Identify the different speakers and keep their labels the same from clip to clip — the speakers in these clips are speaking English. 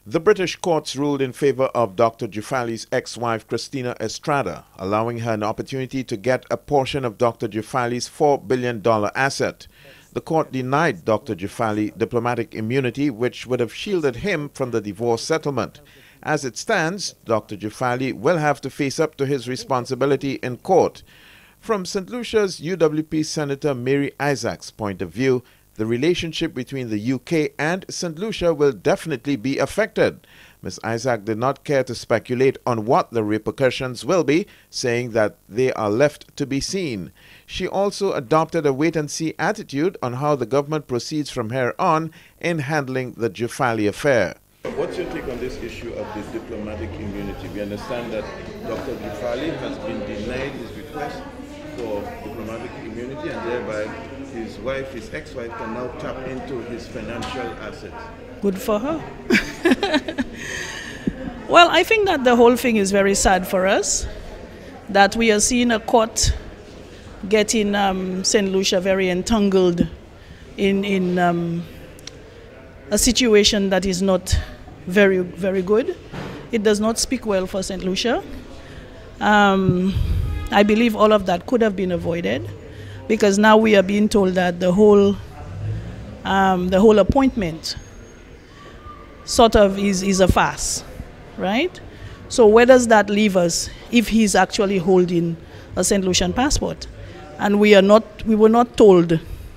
Speaker 1: The British courts ruled in favor of Dr. Juffali's ex-wife Christina Estraada, allowing her an opportunity to get a portion of Dr. Juffali's $4 billion asset. The court denied Dr. Juffali diplomatic immunity, which would have shielded him from the divorce settlement. As it stands, Dr. Juffali will have to face up to his responsibility in court. From Saint Lucia's UWP Senator Mary Isaac's point of view, the relationship between the UK and Saint Lucia will definitely be affected. Ms. Isaac did not care to speculate on what the repercussions will be, saying that they are left to be seen. She also adopted a wait-and-see attitude on how the government proceeds from here on in handling the Juffali affair.
Speaker 2: What's your take on this issue of the diplomatic immunity? We understand that Dr. Juffali has been denied his request for diplomatic immunity, and thereby his wife, his ex-wife, can now tap into his financial assets.
Speaker 3: Good for her. Well, I think that the whole thing is very sad for us, that we are seeing a court getting Saint Lucia very entangled in a situation that is not very, very good. It does not speak well for Saint Lucia. I believe all of that could have been avoided, because now we are being told that the whole appointment sort of is a farce, right? So where does that leave us if he's actually holding a Saint Lucian passport? And we were not told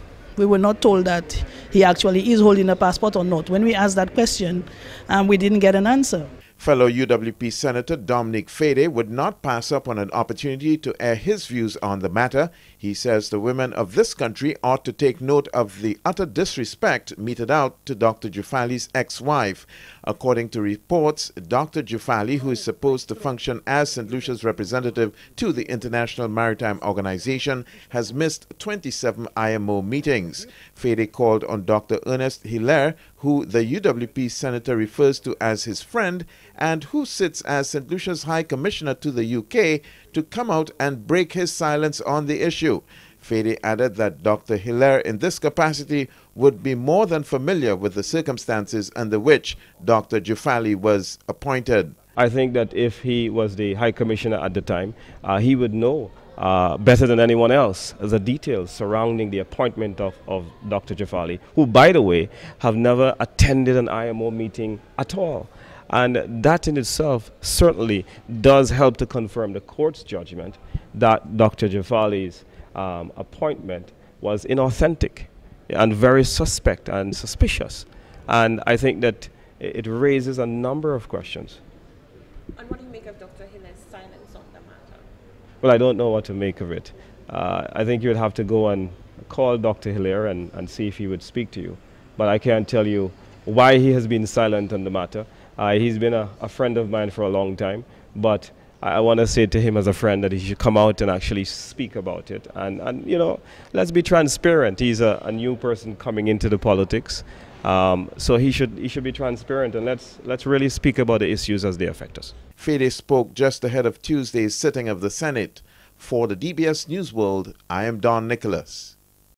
Speaker 3: that he actually is holding a passport or not. When we asked that question, we didn't get an answer.
Speaker 1: Fellow UWP Senator Dominic Fede would not pass up on an opportunity to air his views on the matter. He says the women of this country ought to take note of the utter disrespect meted out to Dr. Juffali's ex-wife. According to reports, Dr. Juffali, who is supposed to function as St. Lucia's representative to the International Maritime Organization, has missed 27 IMO meetings. Fede called on Dr. Ernest Hilaire, who the UWP senator refers to as his friend and who sits as St. Lucia's High Commissioner to the UK, to come out and break his silence on the issue. Fede added that Dr. Hilaire in this capacity would be more than familiar with the circumstances under which Dr. Juffali was appointed.
Speaker 4: I think that if he was the High Commissioner at the time, he would know better than anyone else the details surrounding the appointment of Dr. Juffali, who, by the way, have never attended an IMO meeting at all. And that in itself certainly does help to confirm the court's judgment that Dr. Juffali's appointment was inauthentic and very suspect and suspicious. And I think that it raises a number of questions.
Speaker 5: And what do you make of Dr. Hilaire's silence on the matter?
Speaker 4: Well, I don't know what to make of it. I think you would have to go and call Dr. Hilaire and see if he would speak to you. But I can't tell you why he has been silent on the matter. He's been a friend of mine for a long time, but I want to say to him as a friend that he should come out and actually speak about it. And you know, let's be transparent. He's a new person coming into the politics, so he should be transparent, and let's really speak about the issues as they affect us.
Speaker 1: Fede spoke just ahead of Tuesday's sitting of the Senate. For the DBS News World, I am Don Nicholas.